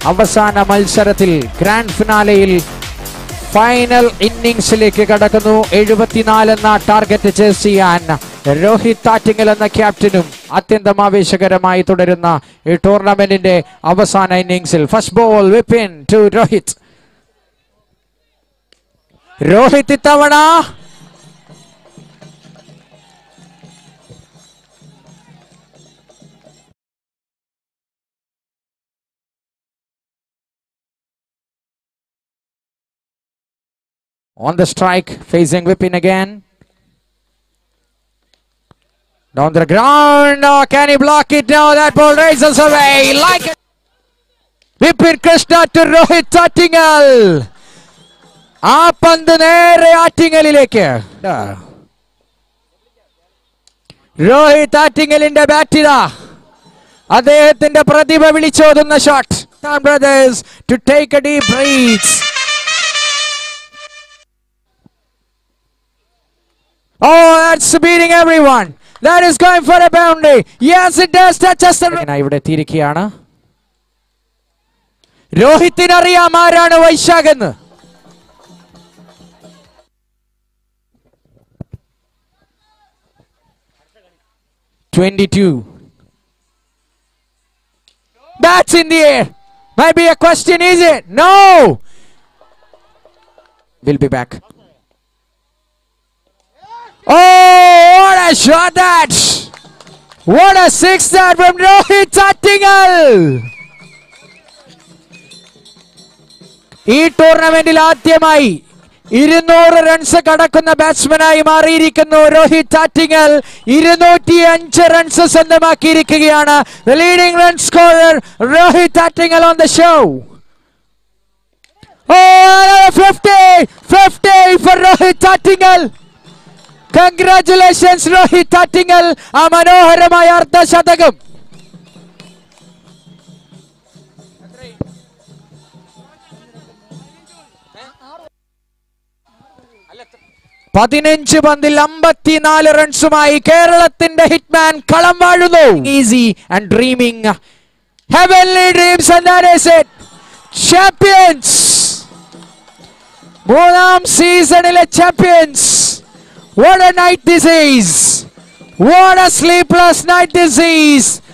അവസാന മത്സരത്തിൽ grand ഫിനാലയിൽ final ഇന്നിംഗ്സിലേക്ക് കടക്കുന്നു. 74 എന്ന ടാർഗറ്റ് ചേസ് ചെയ്യാൻ രോഹിത് ആറ്റിങ്ങൽ എന്ന ക്യാപ്റ്റനും അത്യന്തം ആവേശകരമായി തുടരുന്ന ഈ ടൂർണമെന്റിന്റെ അവസാന ഇന്നിംഗ്സിൽ first ball Vipin to Rohit. Rohit ഇത്തവണ on the strike, facing Vipin again. Down the ground. Oh, can he block it? No, that ball races away. Like it. Vipin Krishna to Rohith Attingal. ആ പന്ത് നേരെ ആറ്റിങ്ങലിലേക്ക്. രോഹിത് ആറ്റിങ്ങലിന്റെ ബാറ്റിതാ അദ്ദേഹത്തിന്റെ പ്രതിഭ വിളിച്ചോതുന്ന shot. Brothers to take a deep breath. Oh, that's beating everyone. That is going for a boundary. Yes, it does touch us. ഇവിടെ തിരിക്കുകയാണ്. രോഹിത്തിന് അറിയാം ആരാണ് വൈശാഖ് എന്ന്. Bats in the air. Might be a question, is it? No. We'll be back. Oh, what a shot that! What a six that from Rohith Attingal! ഈ ടൂർണമെന്റിൽ ആദ്യമായി 200 runs കടക്കുന്ന ബാറ്റ്സ്മാനായി മാറിയിരിക്കുന്നു രോഹിത് ആറ്റിങ്ങൽ. 205 റൺസ് സ്വന്തമാക്കിയിരിക്കുകയാണ്. The leading run scorer Rohith Attingal on the show. Oh, 50 for Rohith Attingal. Congratulations Rohith Attingal. ആ മനോഹരമായ അർദ്ധശതകം. പതിനഞ്ച് പന്തിൽ 54 റൺസുമായി കേരളത്തിന്റെ ഹിറ്റ്മാൻ കളം വാഴുന്നു. Easy and dreaming heavenly dreams, and that is it. Champions. മൂന്നാം സീസണിലെ champions. What a night this is! What a sleepless night this is!